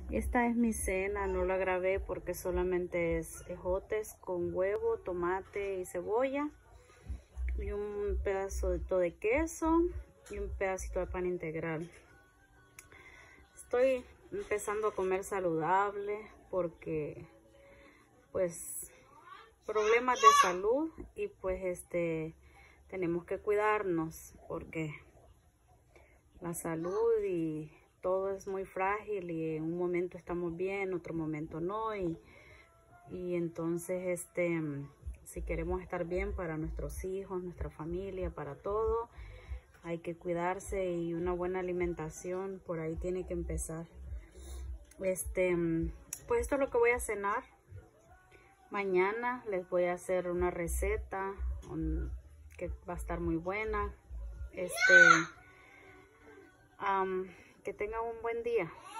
Esta es mi cena, no la grabé porque solamente es ejotes con huevo, tomate y cebolla y un pedacito de queso y un pedacito de pan integral. Estoy empezando a comer saludable porque pues problemas de salud y pues tenemos que cuidarnos porque la salud y todo es muy frágil y en un momento estamos bien, otro momento no y entonces si queremos estar bien para nuestros hijos, nuestra familia, para todo, hay que cuidarse y una buena alimentación por ahí tiene que empezar. Pues esto es lo que voy a cenar. Mañana les voy a hacer una receta que va a estar muy buena. Que tengan un buen día.